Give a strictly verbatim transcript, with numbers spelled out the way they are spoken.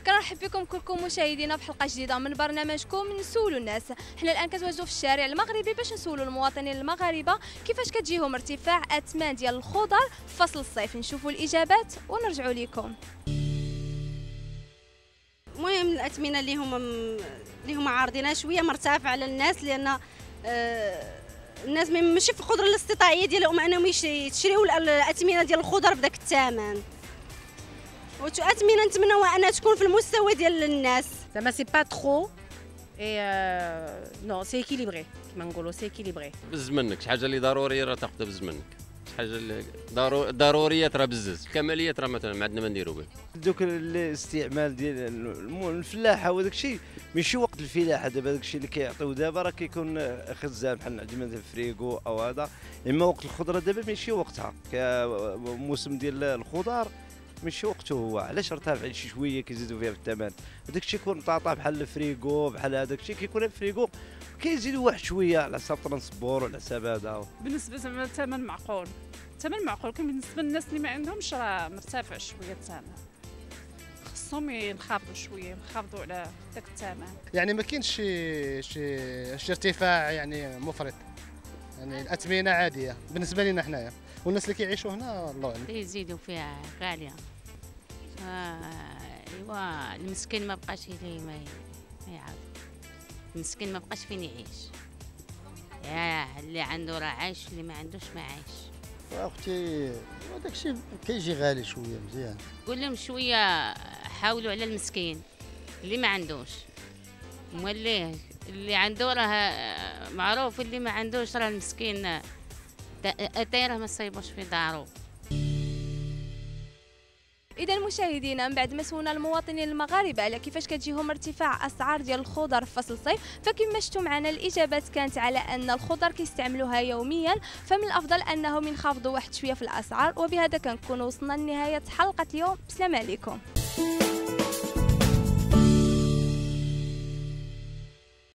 كنرحب بكم كلكم مشاهدينا في حلقه جديده من برنامجكم نسولوا الناس. حنا الان كنتواجدوا في الشارع المغربي باش نسولوا المواطنين المغاربه كيفاش كتجيهم ارتفاع اثمان ديال الخضر في فصل الصيف. نشوفوا الاجابات ونرجعوا لكم. المهم الاثمنه اللي هما اللي هما عارضينها شويه مرتفعه على الناس، لان آه الناس ماشي في القدره الاستطاعيه ديالهم انهم يشريوا الاثمنه ديال الخضر بداك الثمن. واثمنه نتمنوا انها تكون في المستوى ديال الناس. زعما سي با ترو اي نو سي اكيليبري كيما نقولوا سي اكيليبري. بز منك شي حاجه اللي ضروريه راه تاخذها بز منك، شي حاجه اللي ضروريه راه بزز، الكماليات راه مثلا ما عندنا ما نديروا به. دوك الاستعمال ديال الفلاحه وداك الشيء ماشي وقت الفلاحه. دابا داك الشيء اللي كيعطيو دابا راه كيكون خزان بحال عندنا مثلا الفريغو او هذا، اما وقت الخضره دابا ماشي وقتها. موسم ديال الخضر ماشي وقته هو، علاش ارتفع شي شويه كيزيدوا فيها في الثمن. هذاك الشيء يكون طاطا بحال الفريغو بحال هذاك الشيء كيكون الفريغو كيزيدوا واحد شويه على حساب الترونسبور وعلى حساب هذا. بالنسبه زعما الثمن معقول، الثمن معقول، كان بالنسبه للناس اللي ما عندهمش راه مرتفع شويه الثمن، خصهم ينخفضوا شويه ينخفضوا على ذاك الثمن. يعني ما كاينش شي شي شي ارتفاع يعني مفرط، يعني الاثمنه عاديه بالنسبه لنا حنايا، والناس اللي كيعيشوا هنا الله اعلم يزيدوا فيها غاليه. آه ايوا المسكين ما بقاش اللي ما يعرف، المسكين ما بقاش فين يعيش. يا اللي عنده راه عايش، اللي ما عندوش ما عايش. اختي هذاك الشيء كيجي غالي شويه. مزيان قول لهم شويه حاولوا على المسكين اللي ما عندوش، موليه اللي عنده راه معروف، اللي ما عندوش راه المسكين اتاي راه ما صايبوش في دارو. إذا مشاهدينا، من بعد ما سولنا المواطنين المغاربه على كيفاش كتجيهم ارتفاع اسعار ديال الخضر في فصل الصيف، فكما شفتوا معنا الاجابات كانت على ان الخضر كيستعملوها يوميا، فمن الافضل انهم ينخفضوا واحد شويه في الاسعار. وبهذا كنكونوا وصلنا لنهايه حلقه اليوم. بسلام عليكم.